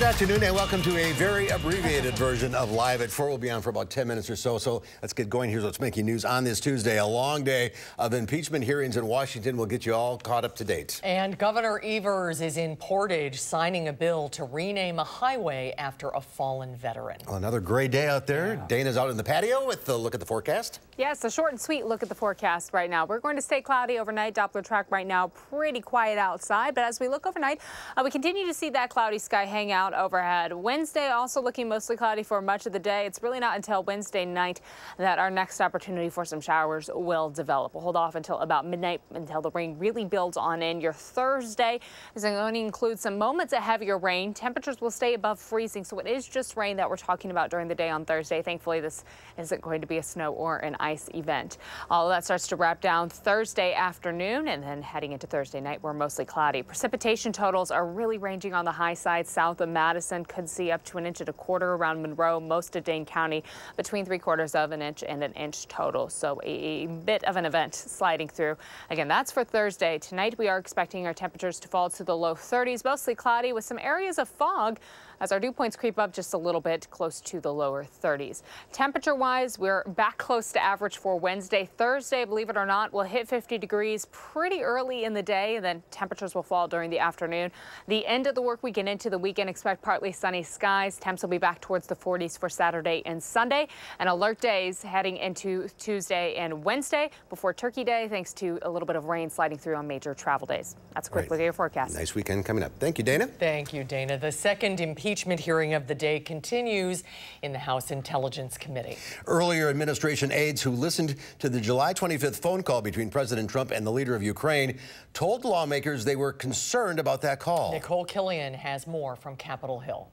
afternoon and welcome to a very abbreviated version of Live at 4. We'll be on for about 10 minutes or so. So let's get going. Here's what's making news on this Tuesday. A long day of impeachment hearings in Washington will get you all caught up to date. And Governor Evers is in Portage signing a bill to rename a highway after a fallen veteran. Well, another gray day out there. Yeah. Dana's out in the patio with a look at the forecast. Yes, a short and sweet look at the forecast right now. We're going to stay cloudy overnight. Doppler track right now pretty quiet outside. But as we look overnight, we continue to see that cloudy sky hang out overhead. Wednesday also looking mostly cloudy for much of the day. It's really not until Wednesday night that our next opportunity for some showers will develop. We'll hold off until about midnight until the rain really builds on in. Your Thursday is going to include some moments of heavier rain. Temperatures will stay above freezing, so it is just rain that we're talking about during the day on Thursday. Thankfully, this isn't going to be a snow or an ice event. All of that starts to wrap down Thursday afternoon, and then heading into Thursday night, we're mostly cloudy. Precipitation totals are really ranging on the high side. South of Madison could see up to 1.25 inches around Monroe, most of Dane County, between 3/4 of an inch and an inch total. So a bit of an event sliding through. Again, that's for Thursday. Tonight, we are expecting our temperatures to fall to the low 30s, mostly cloudy with some areas of fog as our dew points creep up just a little bit close to the lower 30s. Temperature-wise, we're back close to average for Wednesday. Thursday, believe it or not, will hit 50 degrees pretty early in the day, and then temperatures will fall during the afternoon. The end of the work week and into the weekend, expect partly sunny skies. Temps will be back towards the 40s for Saturday and Sunday, and alert days heading into Tuesday and Wednesday before Turkey Day, thanks to a little bit of rain sliding through on major travel days. That's a quick look at your forecast. Nice weekend coming up. Thank you, Dana. Thank you, Dana. The second impeachment hearing of the day continues in the House Intelligence Committee. Earlier, administration aides who listened to the July 25th phone call between President Trump and the leader of Ukraine told lawmakers they were concerned about that call. Nicole Killian has more from Capitol Hill.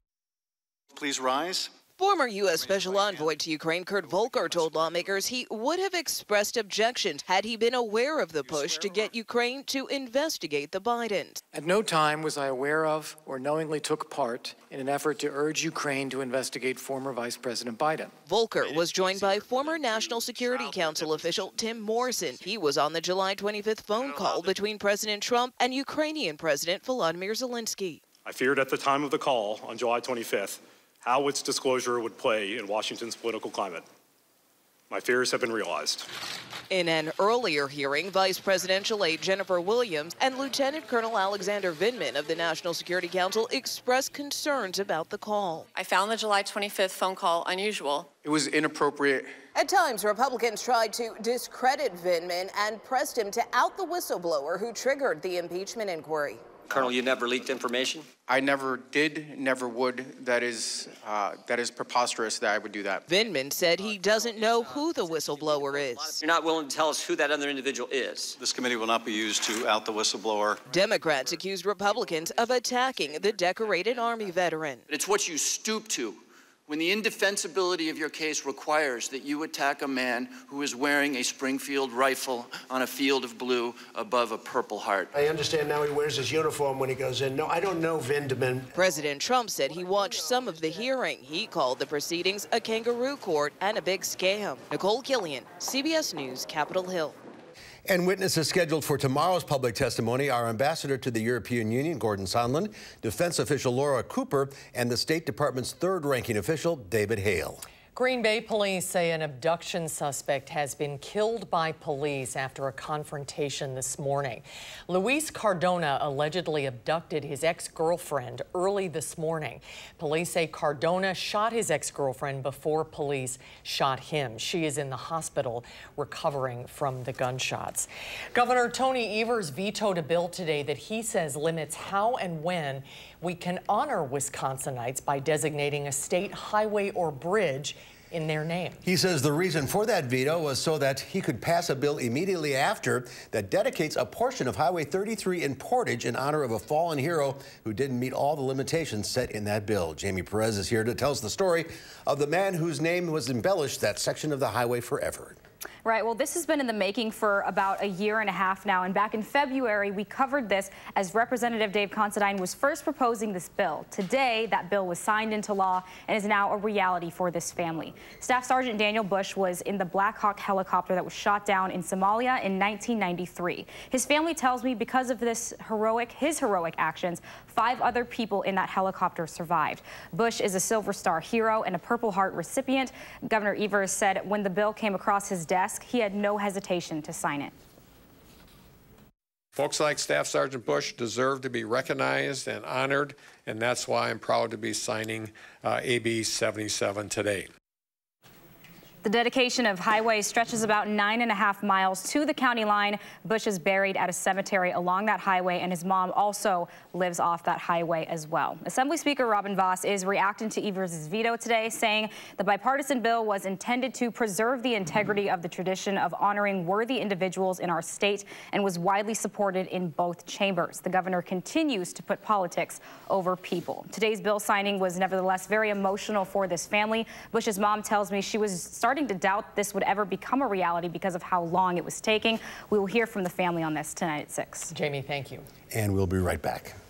Please rise. Former U.S. Special Envoy to Ukraine Kurt Volker told lawmakers he would have expressed objections had he been aware of the push to get Ukraine to investigate the Bidens. At no time was I aware of or knowingly took part in an effort to urge Ukraine to investigate former Vice President Biden. Volker was joined by former National Security Council official Tim Morrison. He was on the July 25th phone call between President Trump and Ukrainian President Volodymyr Zelensky. I feared at the time of the call on July 25th how its disclosure would play in Washington's political climate. My fears have been realized. In an earlier hearing, Vice Presidential aide Jennifer Williams and Lieutenant Colonel Alexander Vindman of the National Security Council expressed concerns about the call. I found the July 25th phone call unusual. It was inappropriate. At times, Republicans tried to discredit Vindman and pressed him to out the whistleblower who triggered the impeachment inquiry. Colonel, you never leaked information? I never did, never would. That is preposterous that I would do that. Vindman said he doesn't know who the whistleblower is. You're not willing to tell us who that other individual is. This committee will not be used to out the whistleblower. Democrats accused Republicans of attacking the decorated Army veteran. It's what you stoop to when the indefensibility of your case requires that you attack a man who is wearing a Springfield rifle on a field of blue above a Purple Heart. I understand now he wears his uniform when he goes in. No, I don't know Vindman. President Trump said he watched some of the hearing. He called the proceedings a kangaroo court and a big scam. Nicole Killian, CBS News, Capitol Hill. And witnesses scheduled for tomorrow's public testimony are Ambassador to the European Union, Gordon Sondland, defense official Laura Cooper, and the State Department's third-ranking official, David Hale. Green Bay police say an abduction suspect has been killed by police after a confrontation this morning. Luis Cardona allegedly abducted his ex-girlfriend early this morning. Police say Cardona shot his ex-girlfriend before police shot him. She is in the hospital recovering from the gunshots. Governor Tony Evers vetoed a bill today that he says limits how and when we can honor Wisconsinites by designating a state highway or bridge in their name. He says the reason for that veto was so that he could pass a bill immediately after that dedicates a portion of Highway 33 in Portage in honor of a fallen hero who didn't meet all the limitations set in that bill. Jamie Perez is here to tell us the story of the man whose name was embellished that section of the highway forever. Right. Well, this has been in the making for about a year and a half now. And back in February, we covered this as Representative Dave Considine was first proposing this bill. Today, that bill was signed into law and is now a reality for this family. Staff Sergeant Daniel Bush was in the Black Hawk helicopter that was shot down in Somalia in 1993. His family tells me because of his heroic actions, 5 other people in that helicopter survived. Bush is a Silver Star hero and a Purple Heart recipient. Governor Evers said when the bill came across his desk, he had no hesitation to sign it. Folks like Staff Sergeant Bush deserve to be recognized and honored, and that's why I'm proud to be signing AB 77 today. The dedication of highways stretches about 9.5 miles to the county line. Bush is buried at a cemetery along that highway, and his mom also lives off that highway as well. Assembly Speaker Robin Vos is reacting to Evers' veto today, saying the bipartisan bill was intended to preserve the integrity of the tradition of honoring worthy individuals in our state and was widely supported in both chambers. The governor continues to put politics over people. Today's bill signing was nevertheless very emotional for this family. Bush's mom tells me she was starting to doubt this would ever become a reality because of how long it was taking. We will hear from the family on this tonight at 6. Jamie, thank you. And we'll be right back.